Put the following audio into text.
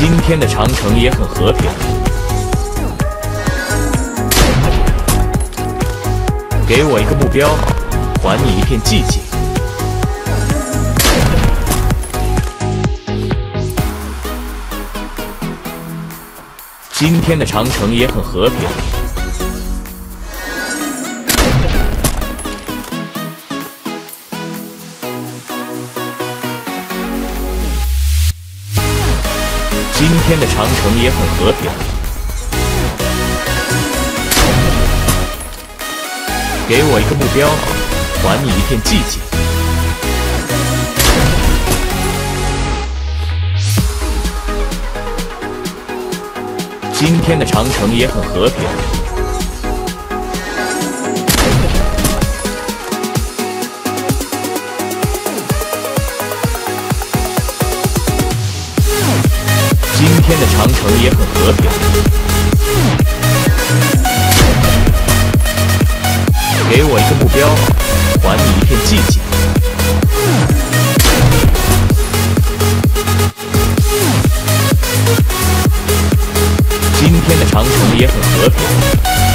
今天的长城也很和平。给我一个目标，还你一片寂静。今天的长城也很和平。今天的长城也很和平。给我一个目标，还你一片寂静。今天的长城也很和平。今天的长城也很和平。给我一个目标，还你一片寂静。今天的长城也很和平。